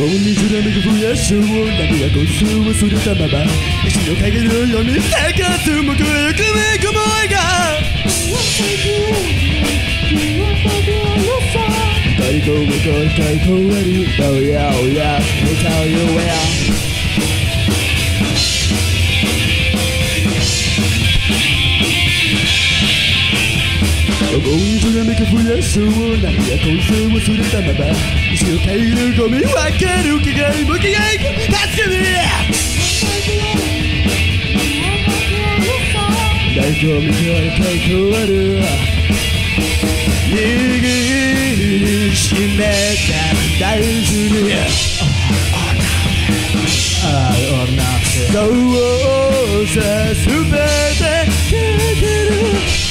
につらめく増やしを波が個数をするたまま石の陰のように探す僕はよくめく思いが最高も最高あるおやおや歌うよや思いつらめく増やしを波が混戦をするたまま石の陰のゴミ分ける気概も気概助けme大根みたい最高ある握りしめた大豆にそうさすべてかける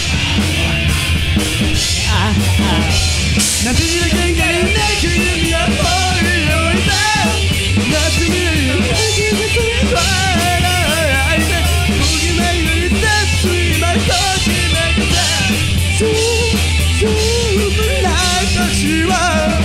夏には限界なく海が燃え置いた夏未来の夏につばらいて不義迷いでついまときめくた進むな私は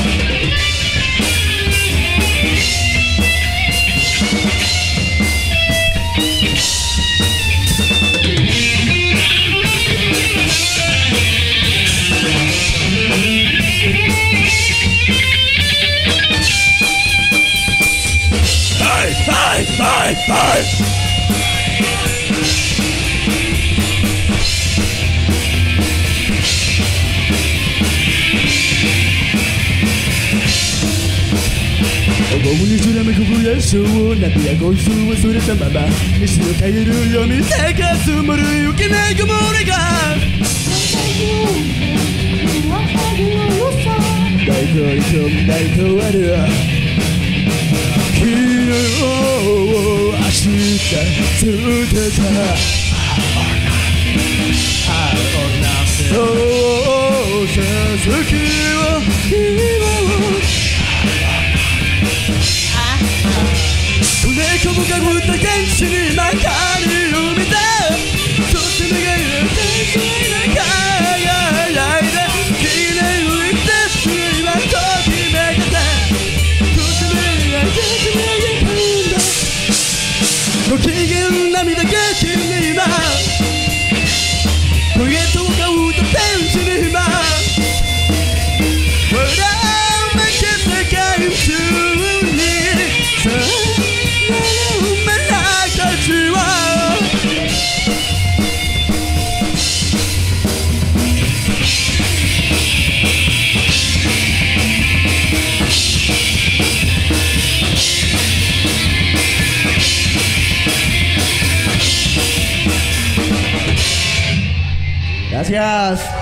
思いにつらめく増やしを波やゴイスをするたまま石の陰る読み探すもるゆきな曇りが大統領大統領ある昨日明日捨てたそうさ好きを今を猫もかぶった原始にまかりを見たそして願いの天使に輝いて記念を言って今ときめけたそして願いが決め上げたんだご機嫌涙が君に今トゲとかうと天使に今笑うめけ世界中にGracias.